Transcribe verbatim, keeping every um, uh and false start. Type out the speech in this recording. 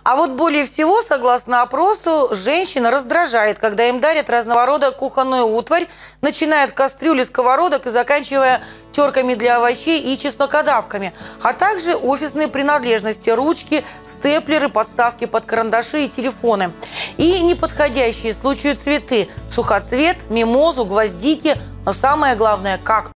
А вот более всего, согласно опросу, женщин раздражает, когда им дарят разного рода кухонную утварь, начиная от кастрюли, сковородок и заканчивая терками для овощей и чеснокодавками, а также офисные принадлежности, ручки, степлеры, подставки под карандаши и телефоны. И неподходящие случаю цветы – сухоцвет, мимозу, гвоздики, но самое главное – кактус.